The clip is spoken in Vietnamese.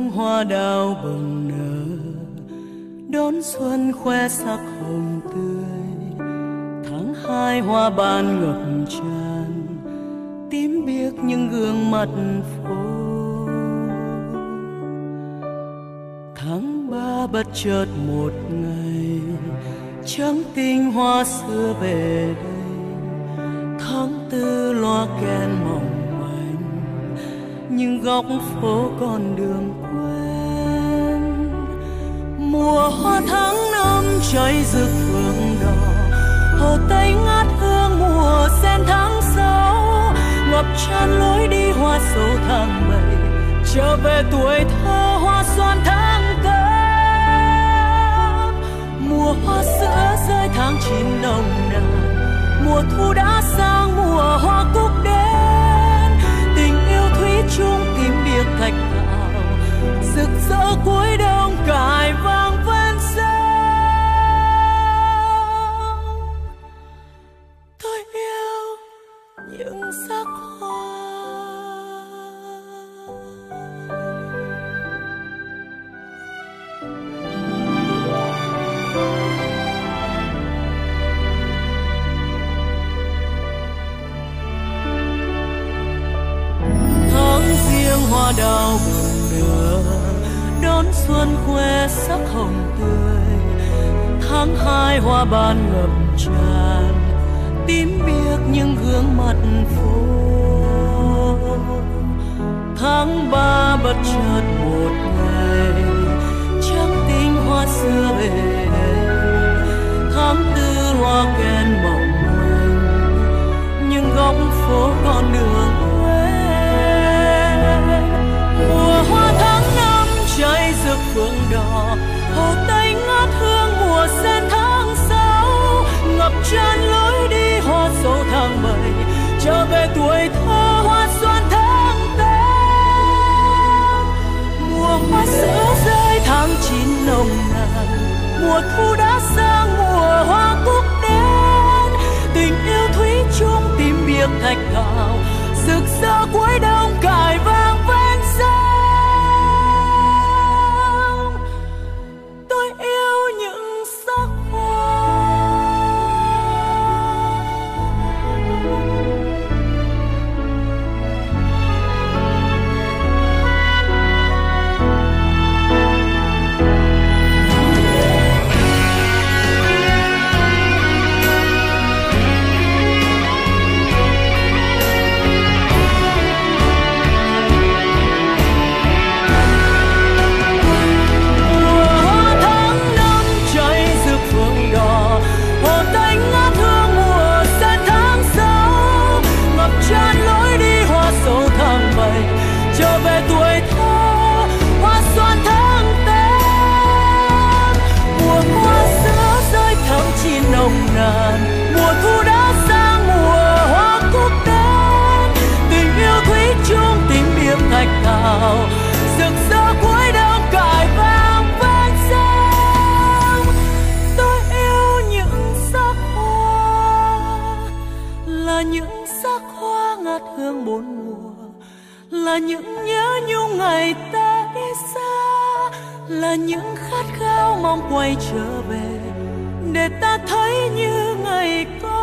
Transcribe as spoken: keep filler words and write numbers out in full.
riêng hoa đào bừng nở, đón xuân khoe sắc hồng tươi. Tháng hai hoa ban ngập tràn, tím biếc những gương mặt phố. Tháng ba bất chợt một ngày, trắng tinh hoa xưa về đây. Tháng tư loa kèn mỏng manh, những góc phố con đường quen. Mùa hoa tháng năm cháy rực phượng đỏ, hồ Tây ngát hương mùa sen tháng sáu. Ngập tràn lối đi hoa sầu tháng bảy, trở về tuổi thơ hoa xoan tháng tám. Mùa hoa sữa rơi tháng chín nồng nàn, mùa thu đã sang mùa hoa cúc đến. Tình yêu thủy chung tím biếc thạch thảo, rực rỡ cuối đông cài vang ven sông. Tôi yêu những sắc hoa. Hoa đào bừng nở, đón xuân khoe sắc hồng tươi. Tháng hai hoa ban ngập tràn, tím biếc những gương mặt phố. Tháng ba bất chợt một ngày, trắng tinh hoa xưa về đây. Tháng tư loa kèn mỏng manh, những góc phố con đường. Mùa hoa tháng năm cháy rực phượng đỏ, hồ Tây ngát hương mùa sen tháng sáu. Ngập tràn lối đi hoa sầu tháng bảy, trở về tuổi thơ hoa xoan tháng tám. Mùa hoa sữa rơi tháng chín nồng nàn, mùa thu đã sang mùa hoa cúc đến. Tình yêu thủy chung tím biếc thạch thảo, rực rỡ cuối đông cài vang ven sông. Tôi yêu những sắc hoa. Trở về tuổi thơ hoa xoan tháng tám. Mùa hoa sữa rơi tháng chín nồng nàn, mùa thu đã sang mùa hoa cúc đến. Tình yêu thủy chung tím biếc thạch thảo, rực rỡ cuối đông cài vang ven sông. Tôi yêu những sắc hoa, là những sắc hoa ngát hương bốn mùa, là những nhớ nhung ngày ta đi xa, là những khát khao mong quay trở về để ta thấy như ngày có.